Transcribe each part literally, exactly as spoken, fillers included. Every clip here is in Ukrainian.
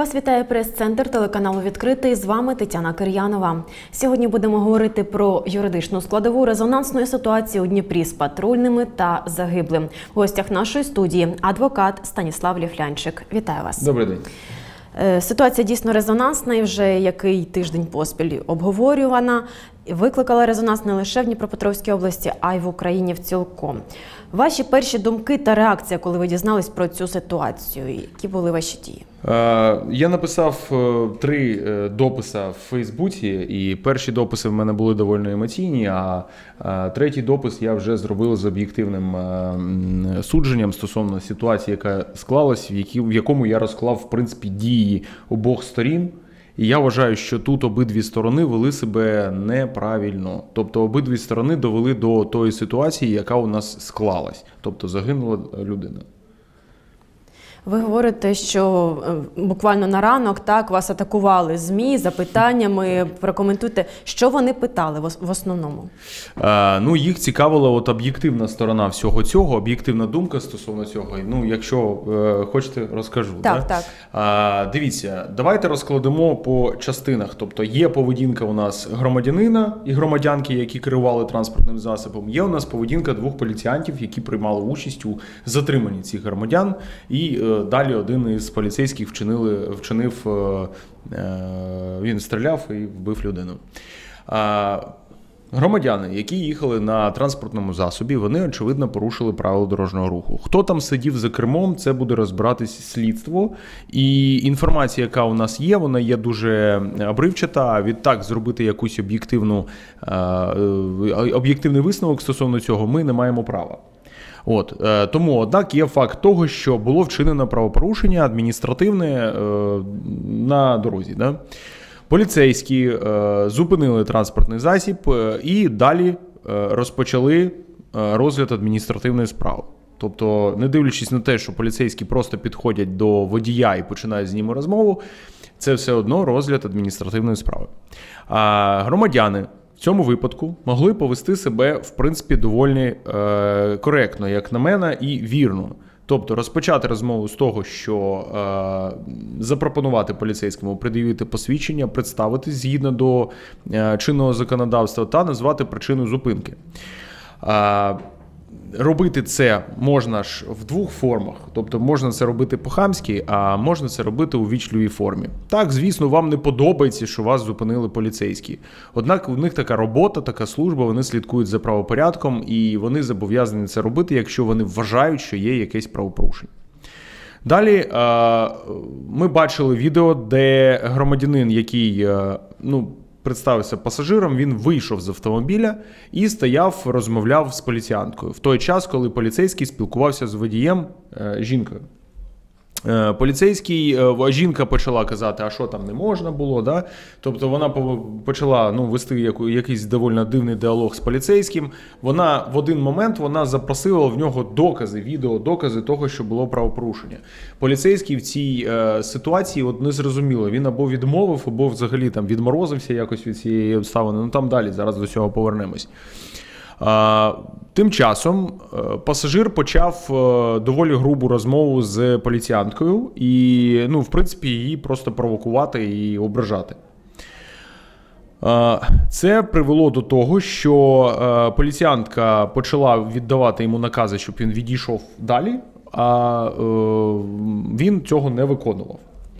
Вас вітає прес-центр телеканалу «Відкритий». З вами Тетяна Кир'янова. Сьогодні будемо говорити про юридичну складову резонансної ситуації у Дніпрі з патрульними та загиблим. В гостях нашої студії адвокат Станіслав Ліфлянчик. Вітаю вас. Добрий день. Ситуація дійсно резонансна і вже який тиждень поспіль обговорювана. Викликала резонанс не лише в Дніпропетровській області, а й в Україні в цілком. Ваші перші думки та реакція, коли ви дізнались про цю ситуацію? Які були ваші дії? Я написав три дописи в Фейсбуці, і перші дописи в мене були доволі емоційні, а третій допис я вже зробив з об'єктивним судженням стосовно ситуації, яка склалась, в якому я розклав, в принципі, дії обох сторін. І я вважаю, що тут обидві сторони вели себе неправильно. Тобто обидві сторони довели до тої ситуації, яка у нас склалась. Тобто загинула людина. Ви говорите, що буквально на ранок так вас атакували ЗМІ запитаннями. Прокоментуйте, що вони питали в основному? Е, ну, їх цікавила от об'єктивна сторона всього цього, об'єктивна думка стосовно цього. Ну, якщо е, хочете, розкажу. Так, да? так. Е, дивіться, давайте розкладемо по частинах. Тобто є поведінка у нас громадянина і громадянки, які керували транспортним засобом. Є у нас поведінка двох поліціянтів, які приймали участь у затриманні цих громадян. І е, далі один із поліцейських вчинили, вчинив, він стріляв і вбив людину. Громадяни, які їхали на транспортному засобі, вони, очевидно, порушили правила дорожнього руху. Хто там сидів за кермом, це буде розбиратись слідство. І інформація, яка у нас є, вона є дуже обривчата. Відтак, зробити якусь об'єктивну, об'єктивний висновок стосовно цього ми не маємо права. От, е, тому, однак, є факт того, що було вчинено правопорушення адміністративне е, на дорозі. Да? Поліцейські е, зупинили транспортний засіб е, і далі е, розпочали е, розгляд адміністративної справи. Тобто, не дивлячись на те, що поліцейські просто підходять до водія і починають з ним розмову, це все одно розгляд адміністративної справи. А громадяни в цьому випадку могли повести себе, в принципі, доволі е, коректно, як на мене, і вірно. Тобто розпочати розмову з того, що е, запропонувати поліцейському пред'явити посвідчення, представитись згідно до е, чинного законодавства та назвати причину зупинки. Е, Робити це можна ж в двох формах. Тобто можна це робити по-хамськи, а можна це робити у вічливій формі. Так, звісно, вам не подобається, що вас зупинили поліцейські. Однак у них така робота, така служба, вони слідкують за правопорядком і вони зобов'язані це робити, якщо вони вважають, що є якесь правопорушення. Далі ми бачили відео, де громадянин, який, ну, представився пасажиром, він вийшов з автомобіля і стояв, розмовляв з поліціянткою. В той час, коли поліцейський спілкувався з водієм, е, жінкою. Е, поліцейський, е, жінка почала казати, а що там не можна було, да? Тобто вона почала, ну, вести яку, якийсь доволі дивний діалог з поліцейським. Вона в один момент вона запросила в нього докази, відео, докази того, що було правопорушення. Поліцейський в цій е, ситуації от не зрозуміло, він або відмовив, або взагалі там відморозився якось від цієї обставини. Ну там далі, зараз до цього повернемось. Тим часом пасажир почав доволі грубу розмову з поліціянткою і, ну, в принципі, її просто провокувати і ображати. Це привело до того, що поліціянтка почала віддавати йому накази, щоб він відійшов далі, а він цього не виконував.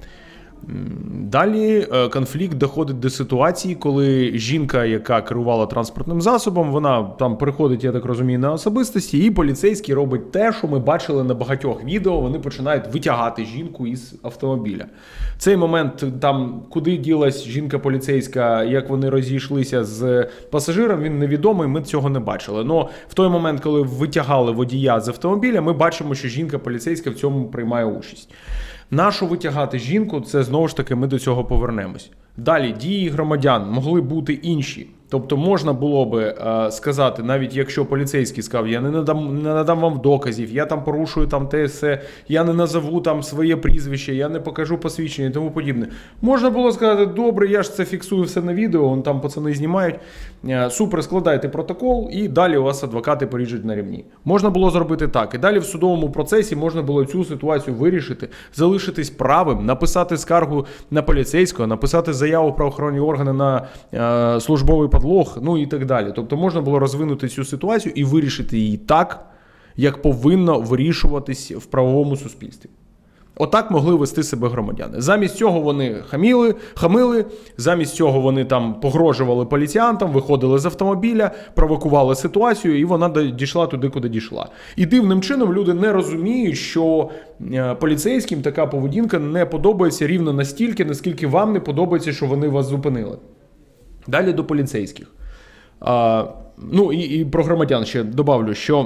Далі конфлікт доходить до ситуації, коли жінка, яка керувала транспортним засобом, вона там переходить, я так розумію, на особистості, і поліцейський робить те, що ми бачили на багатьох відео, вони починають витягати жінку із автомобіля. В цей момент, там, куди ділась жінка поліцейська, як вони розійшлися з пасажиром, він невідомий, ми цього не бачили. Но в той момент, коли витягали водія з автомобіля, ми бачимо, що жінка поліцейська в цьому приймає участь. Нащо витягати жінку, це знову ж таки ми до цього повернемось. Далі, дії громадян могли бути інші. Тобто можна було би е, сказати, навіть якщо поліцейський сказав, я не надам, не надам вам доказів, я там порушую там те все, я не назову там своє прізвище, я не покажу посвідчення і тому подібне. Можна було сказати, добре, я ж це фіксую все на відео, вон там пацани знімають, е, супер, складайте протокол і далі у вас адвокати поріжуть на рівні. Можна було зробити так. І далі в судовому процесі можна було цю ситуацію вирішити, залишитись правим, написати скаргу на поліцейського, написати заяву в правоохоронні органи на е, службовий подлог, ну і так далі. Тобто можна було розвинути цю ситуацію і вирішити її так, як повинно вирішуватись в правовому суспільстві. Отак могли вести себе громадяни. Замість цього вони хаміли, хамили, замість цього вони там погрожували поліціянтам, виходили з автомобіля, провокували ситуацію, і вона дійшла туди, куди дійшла. І дивним чином люди не розуміють, що поліцейським така поведінка не подобається рівно настільки, наскільки вам не подобається, що вони вас зупинили. Далі до поліцейських. А, ну і, і про громадян ще добавлю, що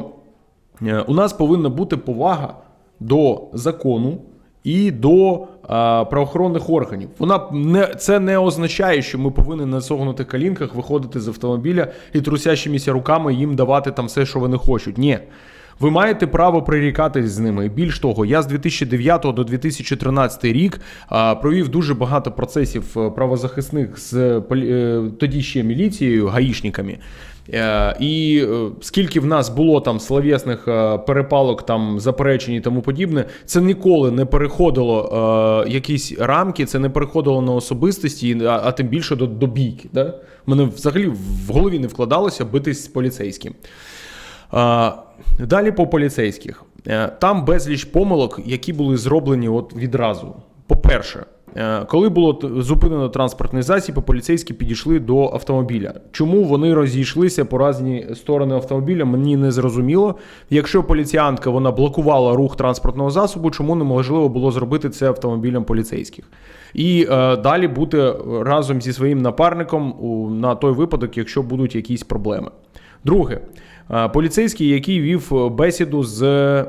у нас повинна бути повага до закону і до а, правоохоронних органів. Вона не, це не означає, що ми повинні на согнутих колінках виходити з автомобіля і трусящимися руками їм давати там все, що вони хочуть. Ні. Ви маєте право прирікатись з ними. Більш того, я з дві тисячі дев'ятого до дві тисячі тринадцятого рік а, провів дуже багато процесів правозахисних з е, тоді ще міліцією, гаїшниками. Е, і е, скільки в нас було там словесних е, перепалок, там заперечень і тому подібне, це ніколи не переходило е, якісь рамки, це не переходило на особистості, а, а тим більше до, до бійки. Да? Мене взагалі в голові не вкладалося битись з поліцейським. Е, Далі по поліцейських. Там безліч помилок, які були зроблені от відразу. По-перше, коли було зупинено транспортний засіб, поліцейські підійшли до автомобіля. Чому вони розійшлися по різні сторони автомобіля, мені не зрозуміло. Якщо поліціянтка, вона блокувала рух транспортного засобу, чому неможливо було зробити це автомобілем поліцейських? І е, далі бути разом зі своїм напарником у, на той випадок, якщо будуть якісь проблеми. Друге. Поліцейський, який вів бесіду з е,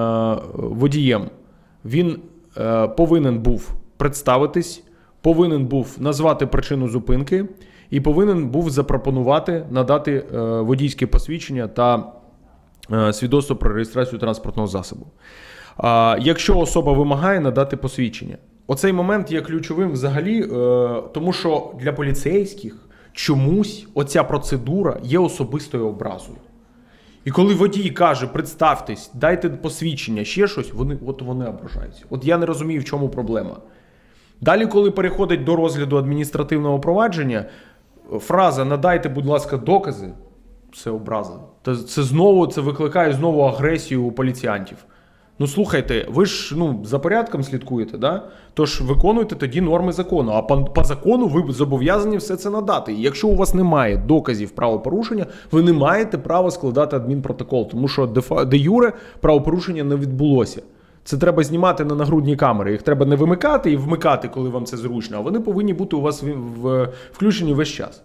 водієм, він е, повинен був представитись, повинен був назвати причину зупинки і повинен був запропонувати надати е, водійське посвідчення та е, свідоцтво про реєстрацію транспортного засобу. А, якщо особа вимагає надати посвідчення. Оцей момент є ключовим взагалі, е, тому що для поліцейських чомусь оця процедура є особистою образою. І коли водій каже, представтесь, дайте посвідчення, ще щось, вони, от вони ображаються. От я не розумію, в чому проблема. Далі, коли переходить до розгляду адміністративного провадження, фраза «надайте, будь ласка, докази» – це образа. Це знову, це викликає знову агресію у поліціянтів. Ну, слухайте, ви ж ну, за порядком слідкуєте, да? Тож виконуйте тоді норми закону. А по, по закону ви зобов'язані все це надати. І якщо у вас немає доказів правопорушення, ви не маєте права складати адмінпротокол, тому що де, де юре правопорушення не відбулося. Це треба знімати на нагрудні камери. Їх треба не вимикати і вмикати, коли вам це зручно, а вони повинні бути у вас в, в, включені весь час.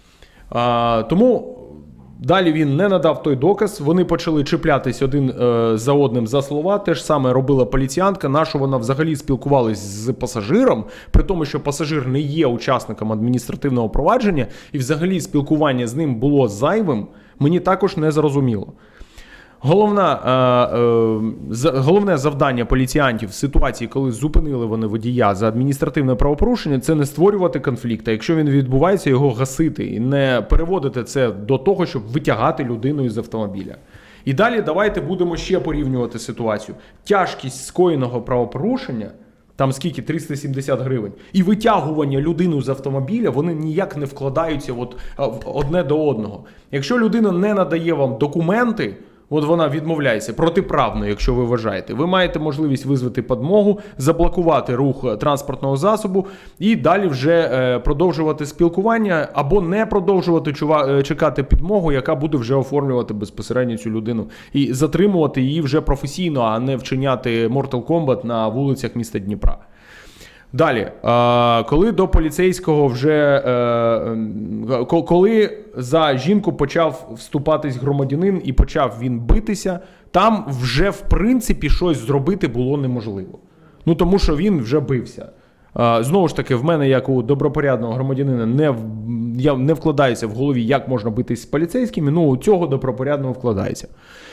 А, тому... Далі він не надав той доказ, вони почали чіплятись один е, за одним за слова, те ж саме робила поліціянтка, нашу вона взагалі спілкувалась з пасажиром, при тому, що пасажир не є учасником адміністративного провадження, і взагалі спілкування з ним було зайвим, мені також не зрозуміло. Головна, е, е, за, головне завдання поліціянтів в ситуації, коли зупинили вони водія за адміністративне правопорушення, це не створювати конфлікт, а якщо він відбувається, його гасити і не переводити це до того, щоб витягати людину із автомобіля. І далі давайте будемо ще порівнювати ситуацію. Тяжкість скоєного правопорушення, там скільки, триста сімдесят гривень, і витягування людини з автомобіля, вони ніяк не вкладаються от, одне до одного. Якщо людина не надає вам документи, от вона відмовляється протиправно, якщо ви вважаєте. Ви маєте можливість визвати підмогу, заблокувати рух транспортного засобу і далі вже е, продовжувати спілкування або не продовжувати чува, чекати підмогу, яка буде вже оформлювати безпосередньо цю людину і затримувати її вже професійно, а не вчиняти Mortal Kombat на вулицях міста Дніпра. Далі, коли до поліцейського вже, коли за жінку почав вступатись громадянин і почав він битися, там вже в принципі щось зробити було неможливо. Ну тому що він вже бився. Знову ж таки, в мене, як у добропорядного громадянина, не, в, я не вкладається в голові, як можна битись з поліцейськими, ну у цього добропорядного вкладається.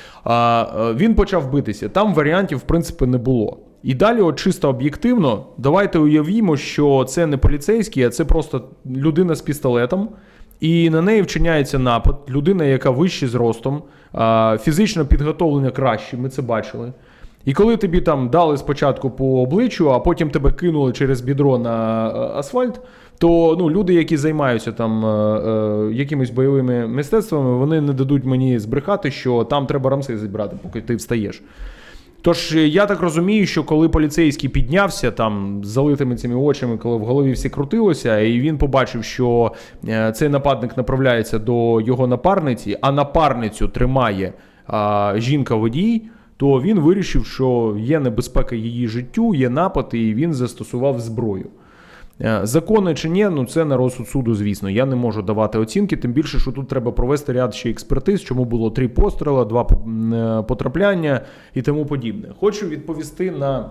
Він почав битися, там варіантів, в принципі, не було. І далі, от чисто об'єктивно, давайте уявімо, що це не поліцейський, а це просто людина з пістолетом, і на неї вчиняється напад, людина, яка вища зростом, фізично підготовлення краще, ми це бачили. І коли тобі там дали спочатку по обличчю, а потім тебе кинули через бідро на асфальт, то ну, люди, які займаються там е, е, якимись бойовими мистецтвами, вони не дадуть мені збрехати, що там треба рамси зібрати, поки ти встаєш. Тож я так розумію, що коли поліцейський піднявся там з залитими цими очами, коли в голові всі крутилося, і він побачив, що е, цей нападник направляється до його напарниці, а напарницю тримає е, жінка-водій, то він вирішив, що є небезпека її життю, є напад, і він застосував зброю. Закони чи ні, ну це на розсуд суду, звісно. Я не можу давати оцінки, тим більше, що тут треба провести ряд ще експертиз, чому було три постріли, два потрапляння і тому подібне. Хочу відповісти на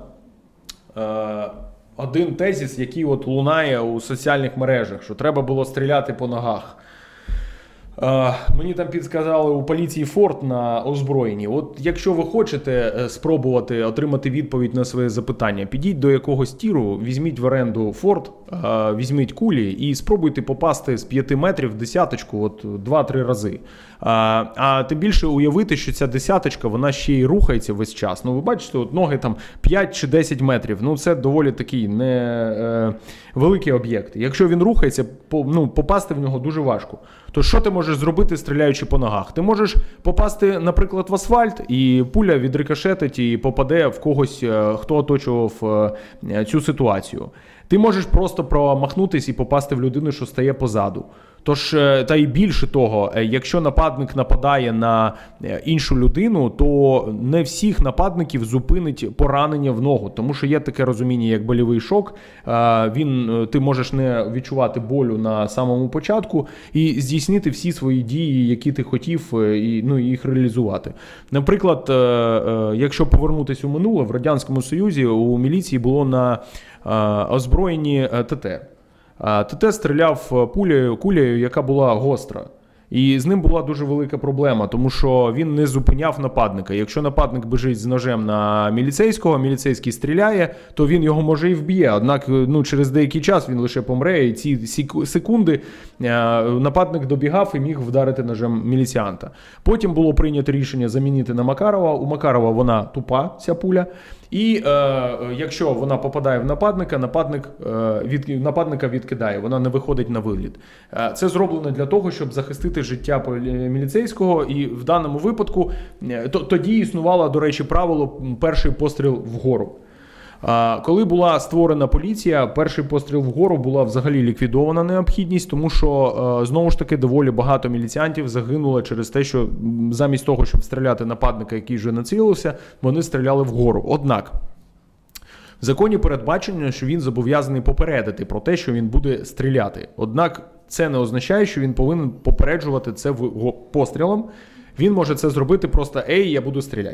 е, один тезіс, який от лунає у соціальних мережах, що треба було стріляти по ногах. Uh, мені там підсказали у поліції Форт на озброєнні. От якщо ви хочете спробувати отримати відповідь на своє запитання, підіть до якогось тіру, візьміть в оренду Форт, uh, візьміть кулі і спробуйте попасти з п'яти метрів в десяточку от два-три рази. Uh, а тим більше уявити, що ця десяточка, вона ще й рухається весь час. Ну ви бачите, от ноги там п'ять чи десять метрів. Ну це доволі такий не е, великий об'єкт. Якщо він рухається, по, ну, попасти в нього дуже важко. То що ти можеш зробити, стріляючи по ногах? Ти можеш попасти, наприклад, в асфальт, і пуля відрикошетить і попаде в когось, хто оточував цю ситуацію. Ти можеш просто промахнутись і попасти в людину, що стає позаду. Тож, та й більше того, якщо нападник нападає на іншу людину, то не всіх нападників зупинить поранення в ногу, тому що є таке розуміння, як больовий шок. Він, ти можеш не відчувати болю на самому початку і здійснити всі свої дії, які ти хотів, і ну, їх реалізувати. Наприклад, якщо повернутися у минуле, в Радянському Союзі у міліції було на озброєнні ТТ. ТТ стріляв пулею, кулею, яка була гостра. І з ним була дуже велика проблема, тому що він не зупиняв нападника. Якщо нападник біжить з ножем на міліцейського, міліцейський стріляє, то він його може і вб'є. Однак ну, через деякий час він лише помре, і ці секунди нападник добігав і міг вдарити ножем міліціанта. Потім було прийнято рішення замінити на Макарова. У Макарова вона тупа, ця пуля. І е, якщо вона попадає в нападника, нападник, е, від, нападника відкидає, вона не виходить на виліт. Е, це зроблено для того, щоб захистити життя міліцейського, і в даному випадку е, то, тоді існувало, до речі, правило перший постріл вгору. Коли була створена поліція, перший постріл вгору була взагалі ліквідована необхідність, тому що, знову ж таки, доволі багато міліціантів загинуло через те, що замість того, щоб стріляти нападника, який вже націлився, вони стріляли вгору. Однак, в законі передбачено, що він зобов'язаний попередити про те, що він буде стріляти. Однак, це не означає, що він повинен попереджувати це пострілом. Він може це зробити просто «Ей, я буду стріляти».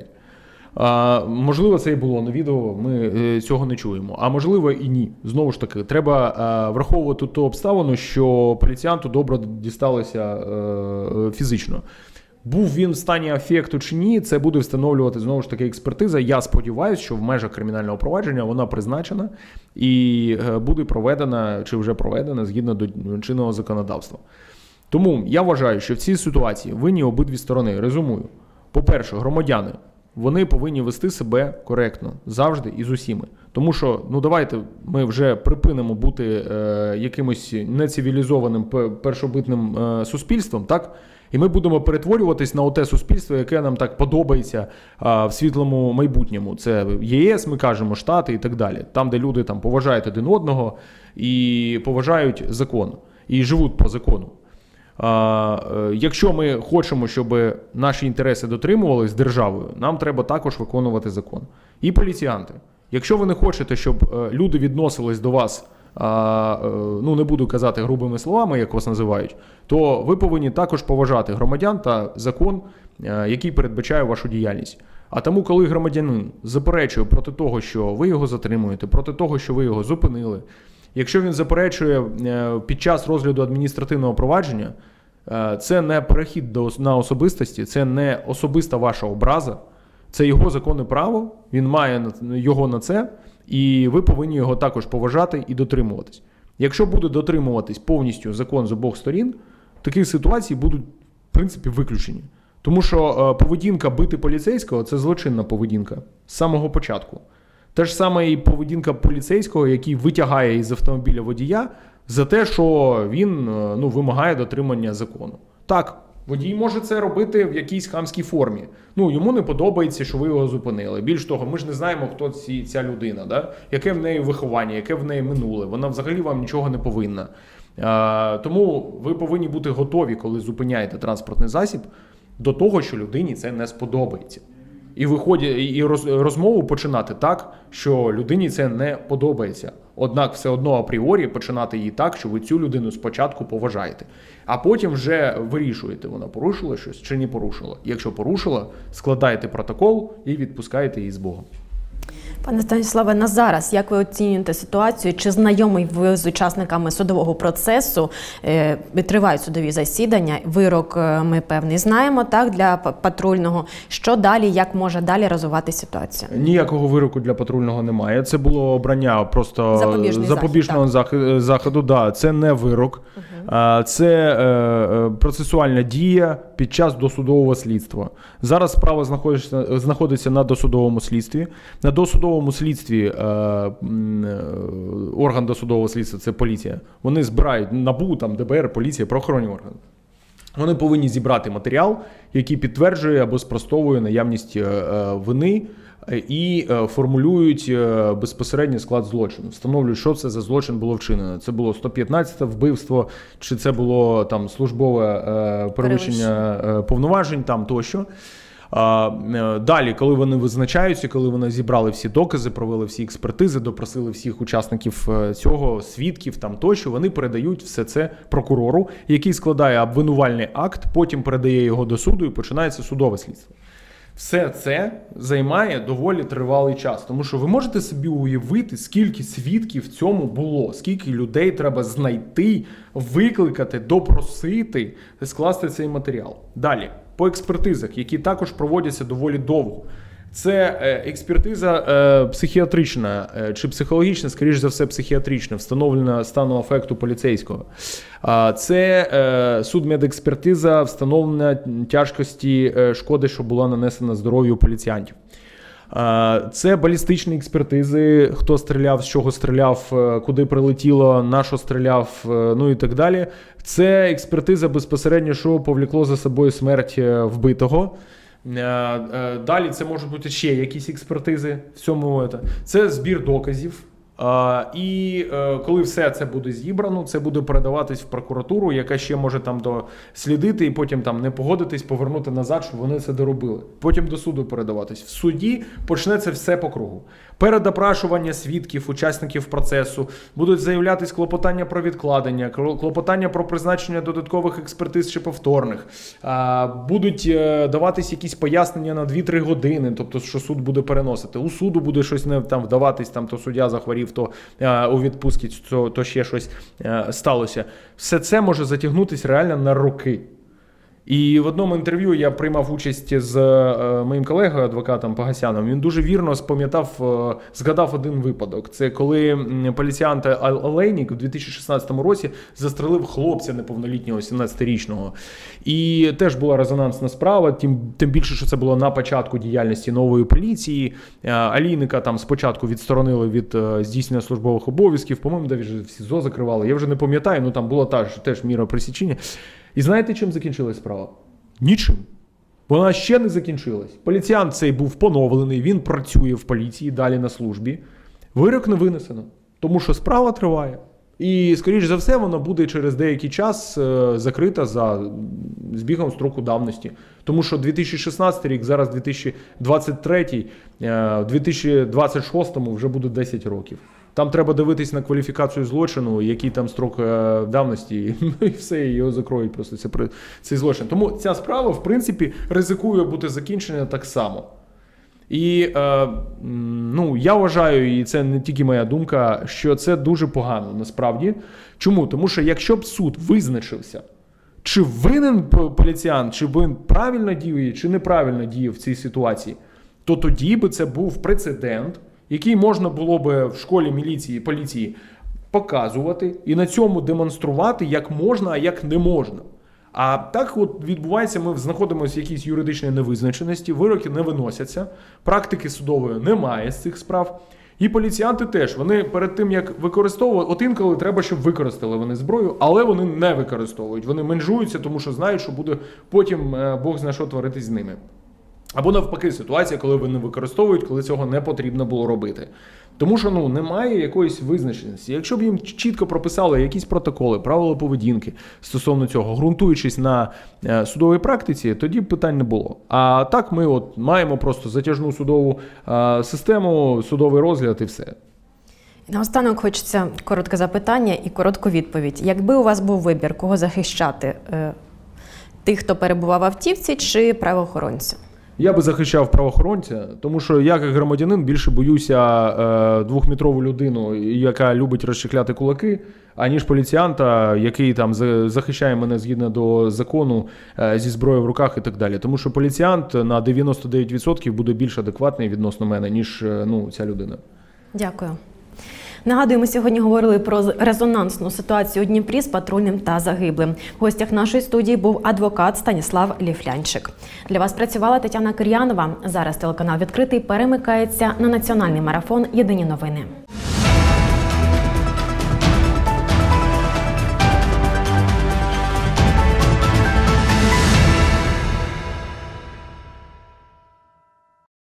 А, можливо, це і було на відео, ми е, цього не чуємо. А можливо і ні. Знову ж таки, треба е, враховувати ту обставину, що поліціянту добре дісталося е, фізично. Був він в стані афекту чи ні, це буде встановлювати, знову ж таки, експертиза. Я сподіваюся, що в межах кримінального провадження вона призначена і е, буде проведена, чи вже проведена, згідно до чинного законодавства. Тому я вважаю, що в цій ситуації винні обидві сторони. Резюмую. По-перше, громадяни. Вони повинні вести себе коректно, завжди і з усіми. Тому що, ну давайте ми вже припинимо бути е, якимось нецивілізованим першобитним е, суспільством, так? І ми будемо перетворюватись на оте суспільство, яке нам так подобається е, в світлому майбутньому. Це ЄС, ми кажемо, Штати і так далі. Там, де люди там поважають один одного і поважають закон, і живуть по закону. А, якщо ми хочемо, щоб наші інтереси дотримувались державою, нам треба також виконувати закон. І поліціянти. Якщо ви не хочете, щоб люди відносились до вас, а, ну не буду казати грубими словами, як вас називають, то ви повинні також поважати громадян та закон, який передбачає вашу діяльність. А тому, коли громадянин заперечує проти того, що ви його затримуєте, проти того, що ви його зупинили, якщо він заперечує під час розгляду адміністративного провадження, це не перехід до, на особистості, це не особиста ваша образа, це його законне право, він має його на це, і ви повинні його також поважати і дотримуватись. Якщо буде дотримуватись повністю закон з обох сторін, такі ситуації будуть, в принципі, виключені. Тому що поведінка бити поліцейського – це злочинна поведінка з самого початку. Те ж саме і поведінка поліцейського, який витягає із автомобіля водія за те, що він ну, вимагає дотримання закону. Так, водій може це робити в якійсь хамській формі. Ну, йому не подобається, що ви його зупинили. Більш того, ми ж не знаємо, хто ці, ця людина, да? Яке в неї виховання, яке в неї минуле. Вона взагалі вам нічого не повинна. А, тому ви повинні бути готові, коли зупиняєте транспортний засіб, до того, що людині це не сподобається. І виходять, і розмову починати так, що людині це не подобається. Однак все одно апріорі починати її так, що ви цю людину спочатку поважаєте. А потім вже вирішуєте, вона порушила щось чи не порушила. Якщо порушила, складаєте протокол і відпускаєте її з Богом. Пане Станіславе, на зараз, як ви оцінюєте ситуацію? Чи знайомий ви з учасниками судового процесу? Е, тривають судові засідання, вирок ми, певний, знаємо, так, для патрульного. Що далі, як може далі розвиватися ситуація? Ніякого вироку для патрульного немає. Це було обрання просто Запобіжний запобіжного захід, заходу. Да, це не вирок. Угу. Це е, процесуальна дія під час досудового слідства. Зараз справа знаходиться, знаходиться на досудовому слідстві. На досудовому слідстві е, орган досудового слідства – це поліція. Вони збирають НАБУ, там, де бе ер, поліція, правоохоронні органи. Вони повинні зібрати матеріал, який підтверджує або спростовує наявність е, вини і е, формулюють е, безпосередньо склад злочину. Встановлюють, що це за злочин було вчинено. Це було сто п'ятнадцяте вбивство, чи це було там службове е, перевищення е, повноважень там тощо. Далі, коли вони визначаються, коли вони зібрали всі докази, провели всі експертизи, допросили всіх учасників цього, свідків там тощо, вони передають все це прокурору, який складає обвинувальний акт, потім передає його до суду і починається судове слідство. Все це займає доволі тривалий час, тому що ви можете собі уявити, скільки свідків в цьому було, скільки людей треба знайти, викликати, допросити, скласти цей матеріал. Далі, по експертизах, які також проводяться доволі довго. Це експертиза е, психіатрична е, чи психологічна, скоріш за все психіатрична, встановлена стану афекту поліцейського. А, це е, судмедекспертиза, встановлення тяжкості е, шкоди, що була нанесена здоров'ю поліціянтів. А, це балістичні експертизи, хто стріляв, з чого стріляв, е, куди прилетіло, на що стріляв, е, ну і так далі. Це експертиза безпосередньо, що повлекло за собою смерть е, вбитого. Далі це можуть бути ще якісь експертизи в цьому. Це збір доказів. І коли все це буде зібрано, це буде передаватись в прокуратуру, яка ще може там дослідити і потім там не погодитись, повернути назад, щоб вони це доробили. Потім до суду передаватись. В суді почнеться все по кругу. Передопрашування свідків, учасників процесу, будуть заявлятись клопотання про відкладення, клопотання про призначення додаткових експертиз чи повторних. Будуть даватись якісь пояснення на дві-три години, тобто що суд буде переносити. У суду буде щось не там вдаватись, там то суддя захворів, то а, у відпустці, то, то ще щось а, сталося. Все це може затягнутися реально на роки. І в одному інтерв'ю я приймав участь з е, моїм колегою, адвокатом Погасяном. Він дуже вірно спам'ятав, е, згадав один випадок. Це коли поліціянт Олейнік у дві тисячі шістнадцятому році застрелив хлопця неповнолітнього, сімнадцятирічного. І теж була резонансна справа, тим, тим більше, що це було на початку діяльності нової поліції. Е, Олейника там спочатку відсторонили від е, здійснення службових обов'язків, по-моєму, навіть в СІЗО закривали. Я вже не пам'ятаю, ну там була та, теж міра пресічення. І знаєте, чим закінчилась справа? Нічим. Вона ще не закінчилась. Поліціянт цей був поновлений, він працює в поліції, далі на службі. Вирок не винесено, тому що справа триває. І, скоріш за все, вона буде через деякий час е, закрита за збігом строку давності. Тому що дві тисячі шістнадцятий рік, зараз дві тисячі двадцять третій, е, дві тисячі двадцять шостому вже буде десять років. Там треба дивитись на кваліфікацію злочину, який там строк е, давності, і все, і його закроють просто це, цей злочин. Тому ця справа, в принципі, ризикує бути закінчена так само. І е, м, ну, я вважаю, і це не тільки моя думка, що це дуже погано насправді. Чому? Тому що якщо б суд визначився, чи винен поліціянт, чи він правильно діє, чи неправильно діє в цій ситуації, то тоді би це був прецедент, який можна було би в школі міліції, поліції показувати і на цьому демонструвати, як можна, а як не можна. А так от відбувається, ми знаходимося в якійсь юридичній невизначеності, вироки не виносяться, практики судової немає з цих справ. І поліціянти теж, вони перед тим, як використовувати, от інколи треба, щоб використали вони зброю, але вони не використовують. Вони менжуються, тому що знають, що буде потім Бог зна що творитись з ними. Або навпаки, ситуація, коли вони використовують, коли цього не потрібно було робити. Тому що ну, немає якоїсь визначеності. Якщо б їм чітко прописали якісь протоколи, правила поведінки стосовно цього, ґрунтуючись на е, судовій практиці, тоді б питань не було. А так ми от маємо просто затяжну судову е, систему, судовий розгляд і все. Наостанок хочеться коротке запитання і коротку відповідь. Якби у вас був вибір, кого захищати? Е, тих, хто перебував в автівці, чи правоохоронця? Я би захищав правоохоронця, тому що я, як громадянин, більше боюся е, двохметрову людину, яка любить розчехляти кулаки, аніж поліціянта, який там захищає мене згідно до закону е, зі зброєю в руках і так далі. Тому що поліціянт на дев'яносто дев'ять відсотків буде більш адекватний відносно мене, ніж е, ну, ця людина. Дякую. Нагадую, ми сьогодні говорили про резонансну ситуацію у Дніпрі з патрульним та загиблим. В гостях нашої студії був адвокат Станіслав Ліфлянчик. Для вас працювала Тетяна Кир'янова. Зараз телеканал «Відкритий» перемикається на національний марафон «Єдині новини».